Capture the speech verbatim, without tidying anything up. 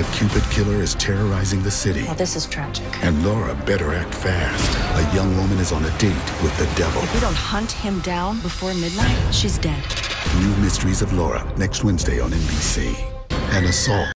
Cupid killer is terrorizing the city. Well, this is tragic. And Laura better act fast. A young woman is on a date with the devil. If we don't hunt him down before midnight, she's dead. New Mysteries of Laura, next Wednesday on N B C. An assault